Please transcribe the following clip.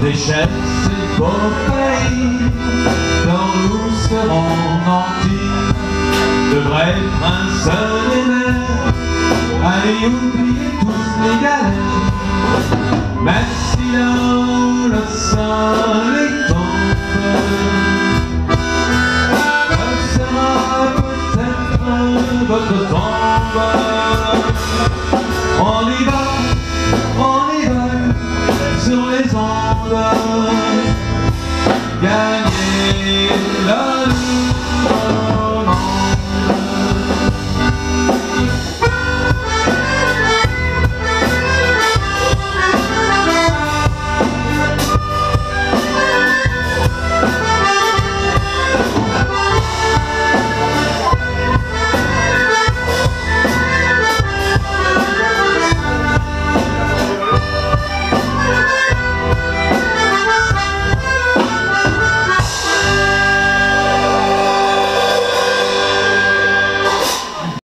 Séchelles, c'est beau pays, dont nous serons nantis, de vrais princes des mers. Allez, oubliez tous les galères, même si là-haut le soleil tombe, ce sera peut-être votre tombe. On y va sur les ondes, gagner la vie.